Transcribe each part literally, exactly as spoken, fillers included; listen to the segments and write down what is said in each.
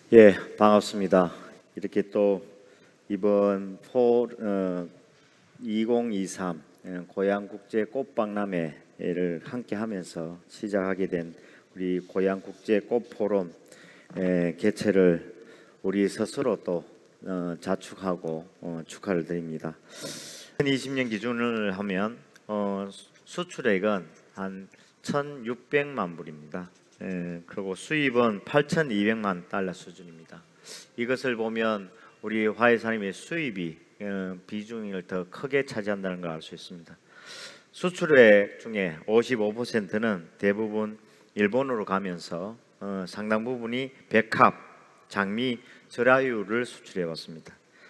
예, 반갑습니다. 이렇게 또 이번 포 어, 이천이십삼 고향국제 꽃박람회를 함께 하면서 시작하게 된 우리 고향국제 꽃포럼 에, 개최를 우리 스스로 또 어, 자축하고 어, 축하를 드립니다. 이천이십 년 기준을 하면 어, 수출액은 한 천육백만 불입니다. 예, 그리고 수입은 팔천이백만 달러 수준입니다. 이것을 보면 우리 화훼산업의 수입이 어, 비중을 더 크게 차지한다는 걸 알 수 있습니다. 수출액 중에 오십오 퍼센트는 대부분 일본으로 가면서 어, 상당 부분이 백합, 장미, 저라유를 수출해 왔습니다.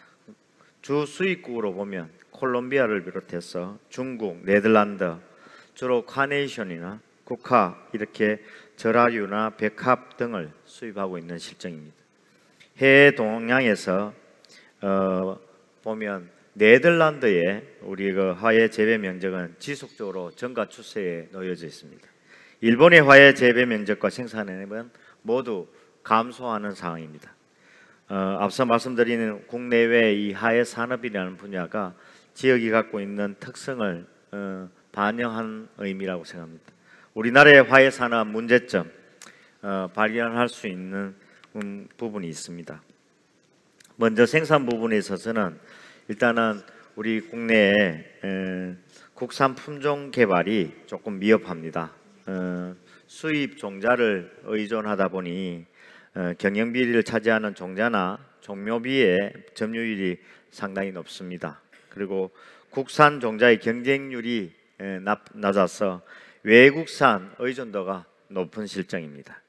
주 수입국으로 보면 콜롬비아를 비롯해서 중국, 네덜란드, 주로 카네이션이나 국화 이렇게 저라유나 백합 등을 수입하고 있는 실정입니다. 해외 동양에서 어, 보면 네덜란드의 우리 그 화훼 재배 면적은 지속적으로 증가 추세에 놓여져 있습니다. 일본의 화훼 재배 면적과 생산량은 모두 감소하는 상황입니다. 어, 앞서 말씀드린 국내외 이 화훼 산업이라는 분야가 지역이 갖고 있는 특성을 어, 반영한 의미라고 생각합니다. 우리나라의 화훼 산업 문제점 어, 발견할 수 있는 음, 부분이 있습니다. 먼저 생산 부분에 있어서는 일단은 우리 국내의 에, 국산 품종 개발이 조금 미흡합니다. 어, 수입 종자를 의존하다 보니 어, 경영 비리를 차지하는 종자나 종묘비의 점유율이 상당히 높습니다. 그리고 국산 종자의 경쟁률이 에, 낮, 낮아서 외국산 의존도가 높은 실정입니다.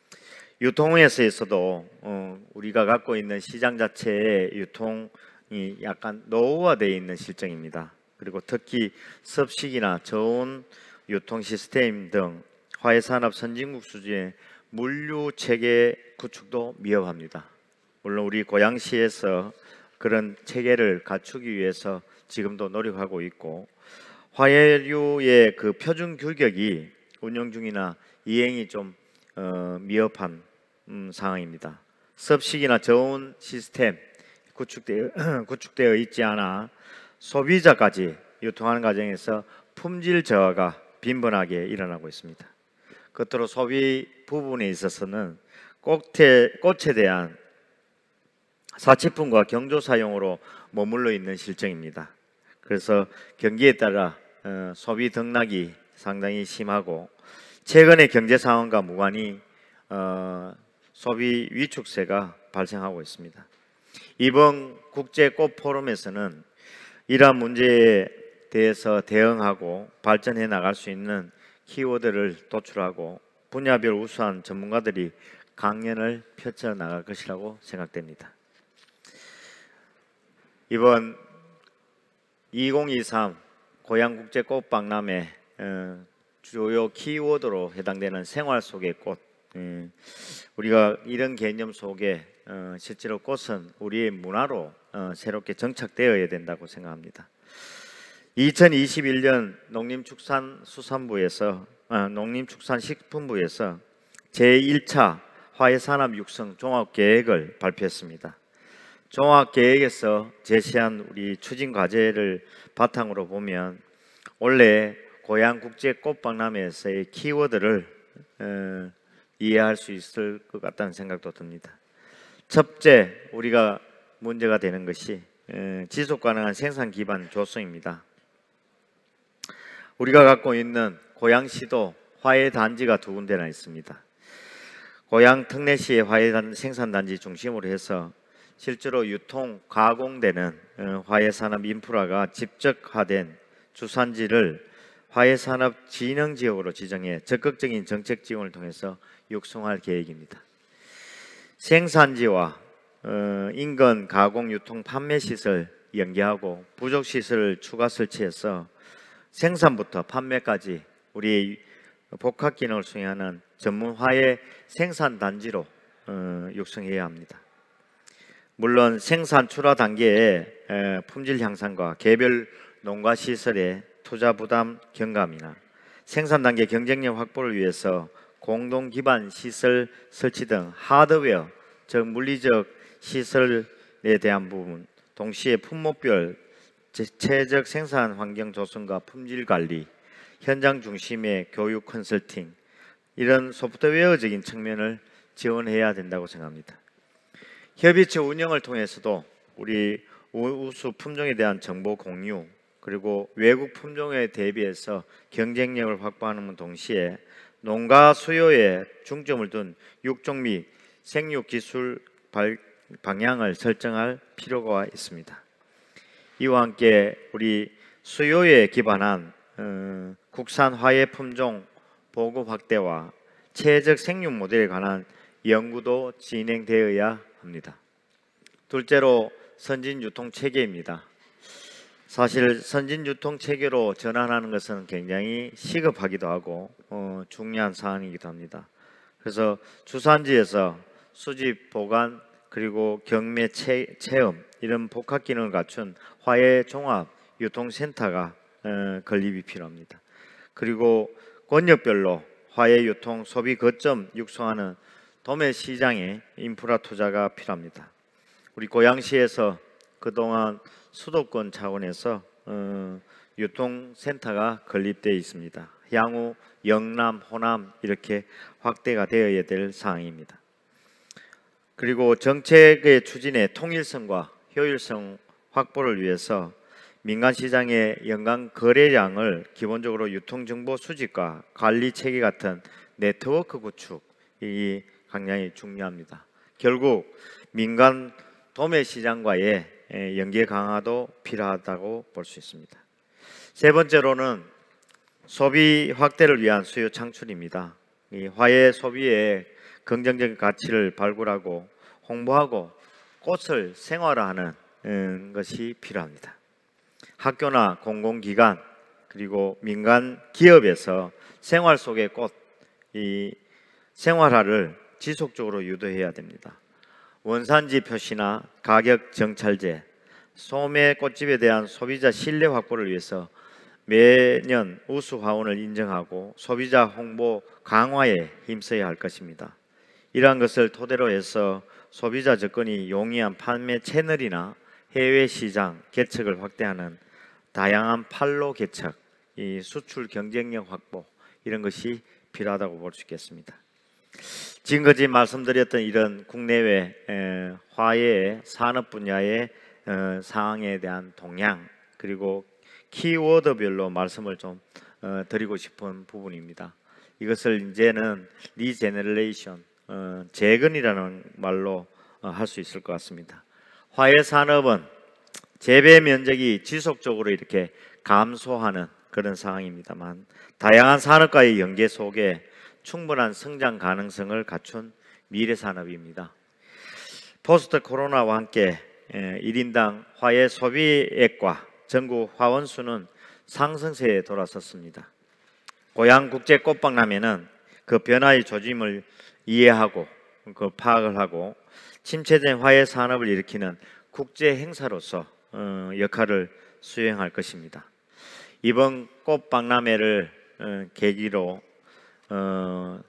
유통에서 있어도 어, 우리가 갖고 있는 시장 자체의 유통이 약간 노후화되어 있는 실정입니다. 그리고 특히 섭식이나 저온 유통 시스템 등 화훼산업 선진국 수준의 물류 체계 구축도 미흡합니다. 물론 우리 고양시에서 그런 체계를 갖추기 위해서 지금도 노력하고 있고, 화훼류의 그 표준 규격이 운영 중이나 이행이 좀 어, 미흡한 음, 상황입니다. 섭식이나 저온 시스템 구축되어, 구축되어 있지 않아 소비자까지 유통하는 과정에서 품질 저하가 빈번하게 일어나고 있습니다. 끝으로 소비 부분에 있어서는 꽃에, 꽃에 대한 사치품과 경조 사용으로 머물러 있는 실정입니다. 그래서 경기에 따라 어, 소비 등락이 상당히 심하고, 최근의 경제 상황과 무관히 어, 소비 위축세가 발생하고 있습니다. 이번 국제 꽃 포럼에서는 이러한 문제에 대해서 대응하고 발전해 나갈 수 있는 키워드를 도출하고 분야별 우수한 전문가들이 강연을 펼쳐 나갈 것이라고 생각됩니다. 이번 이천이십삼 고향국제 꽃박람회 어, 주요 키워드로 해당되는 생활 속의 꽃, 음, 우리가 이런 개념 속에 어, 실제로 꽃은 우리의 문화로 어, 새롭게 정착되어야 된다고 생각합니다. 이천이십일 년 농림축산수산부에서 어, 농림축산식품부에서 제일 차 화훼산업 육성 종합계획을 발표했습니다. 종합계획에서 제시한 우리 추진 과제를 바탕으로 보면 원래 고향국제꽃박람회에서의 키워드를 어, 이해할 수 있을 것 같다는 생각도 듭니다. 첫째, 우리가 문제가 되는 것이 에, 지속가능한 생산 기반 조성입니다. 우리가 갖고 있는 고양시도 화훼단지가 두 군데나 있습니다. 고양 특례시의 화훼 생산단지 중심으로 해서 실제로 유통, 가공되는 어, 화훼산업 인프라가 집적화된 주산지를 화훼산업 진흥지역으로 지정해 적극적인 정책 지원을 통해서 육성할 계획입니다. 생산지와 어, 인근 가공, 유통, 판매 시설 연계하고 부족 시설을 추가 설치해서 생산부터 판매까지 우리 복합 기능을 수행하는 전문 화훼 생산단지로 어, 육성해야 합니다. 물론 생산 출하 단계의 에, 품질 향상과 개별 농가 시설의 투자 부담 경감이나 생산 단계 경쟁력 확보를 위해서 공동 기반 시설 설치 등 하드웨어 즉 물리적 시설에 대한 부분, 동시에 품목별 체적 생산 환경 조성과 품질 관리, 현장 중심의 교육 컨설팅, 이런 소프트웨어적인 측면을 지원해야 된다고 생각합니다. 협의체 운영을 통해서도 우리 우수 품종에 대한 정보 공유, 그리고 외국 품종에 대비해서 경쟁력을 확보하는 동시에 농가 수요에 중점을 둔 육종 및 생육 기술 방향을 설정할 필요가 있습니다. 이와 함께 우리 수요에 기반한 어, 국산 화훼 품종 보급 확대와 체적 생육 모델에 관한 연구도 진행되어야 합니다. 둘째로 선진 유통 체계입니다. 사실 선진 유통 체계로 전환하는 것은 굉장히 시급하기도 하고 어, 중요한 사안이기도 합니다. 그래서 주산지에서 수집, 보관, 그리고 경매, 체, 체험 이런 복합 기능을 갖춘 화훼 종합 유통센터가 어, 건립이 필요합니다. 그리고 권역별로 화훼 유통 소비 거점 육성하는 도매 시장에 인프라 투자가 필요합니다. 우리 고양시에서 그동안 수도권 차원에서 어, 유통센터가 건립되어 있습니다. 향후 영남, 호남 이렇게 확대가 되어야 될 사항입니다. 그리고 정책의 추진의 통일성과 효율성 확보를 위해서 민간시장의 연간 거래량을 기본적으로 유통정보 수집과 관리 체계 같은 네트워크 구축이 굉장히 중요합니다. 결국 민간 도매시장과의 연계 강화도 필요하다고 볼 수 있습니다. 세 번째로는 소비 확대를 위한 수요 창출입니다. 이 화훼 소비의 긍정적인 가치를 발굴하고 홍보하고 꽃을 생활화하는 것이 필요합니다. 학교나 공공기관 그리고 민간 기업에서 생활 속의 꽃, 이 생활화를 지속적으로 유도해야 됩니다. 원산지 표시나 가격 정찰제, 소매 꽃집에 대한 소비자 신뢰 확보를 위해서 매년 우수 화원을 인정하고 소비자 홍보 강화에 힘써야 할 것입니다. 이러한 것을 토대로 해서 소비자 접근이 용이한 판매 채널이나 해외 시장 개척을 확대하는 다양한 판로 개척, 이 수출 경쟁력 확보 이런 것이 필요하다고 볼 수 있겠습니다. 지금까지 말씀드렸던 이런 국내외 화훼 산업 분야의 어, 상황에 대한 동향 그리고 키워드별로 말씀을 좀 어, 드리고 싶은 부분입니다. 이것을 이제는 리제너레이션, 어, 재건이라는 말로 어, 할 수 있을 것 같습니다. 화훼 산업은 재배 면적이 지속적으로 이렇게 감소하는 그런 상황입니다만 다양한 산업과의 연계 속에 충분한 성장 가능성을 갖춘 미래 산업입니다. 포스트 코로나와 함께 일 인당 화훼 소비액과 전국 화원 수는 상승세에 돌아섰습니다. 고양 국제 꽃박람회는 그 변화의 조짐을 이해하고 그 파악을 하고 침체된 화훼 산업을 일으키는 국제 행사로서 어, 역할을 수행할 것입니다. 이번 꽃박람회를 어, 계기로 어,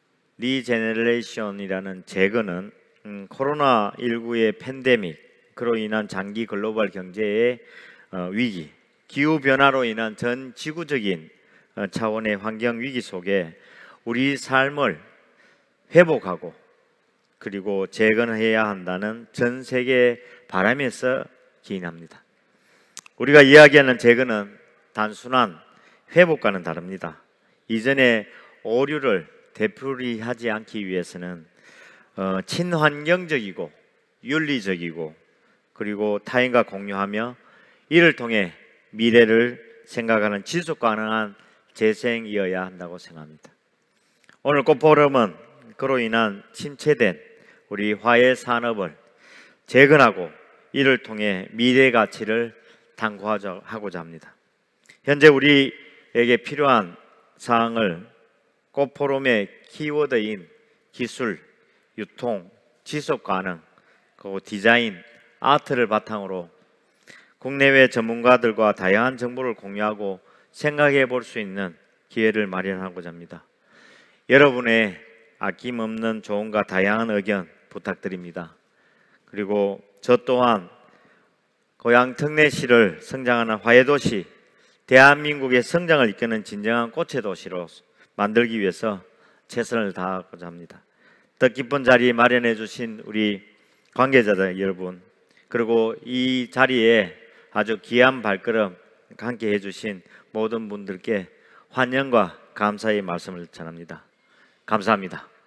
리제너레이션이라는 재건은 음, 코로나 십구의 팬데믹 그로 인한 장기 글로벌 경제의 어, 위기, 기후 변화로 인한 전 지구적인 어, 차원의 환경 위기 속에 우리 삶을 회복하고 그리고 재건해야 한다는 전 세계 바람에서 기인합니다. 우리가 이야기하는 재건은 단순한 회복과는 다릅니다. 이전의 오류를 되풀이하지 않기 위해서는 어, 친환경적이고 윤리적이고 그리고 타인과 공유하며 이를 통해 미래를 생각하는 지속 가능한 재생이어야 한다고 생각합니다. 오늘 꽃포럼은 그로 인한 침체된 우리 화훼 산업을 재건하고 이를 통해 미래 가치를 탐구하고자 합니다. 현재 우리에게 필요한 사항을 꽃포럼의 키워드인 기술, 유통, 지속 가능, 그리고 디자인, 아트를 바탕으로 국내외 전문가들과 다양한 정보를 공유하고 생각해 볼 수 있는 기회를 마련하고자 합니다. 여러분의 아낌없는 조언과 다양한 의견 부탁드립니다. 그리고 저 또한 고향 특례시를 성장하는 화훼도시, 대한민국의 성장을 이끄는 진정한 꽃의 도시로 만들기 위해서 최선을 다하고자 합니다. 뜻깊은 자리 마련해 주신 우리 관계자들 여러분, 그리고 이 자리에 아주 귀한 발걸음 함께 해주신 모든 분들께 환영과 감사의 말씀을 전합니다. 감사합니다.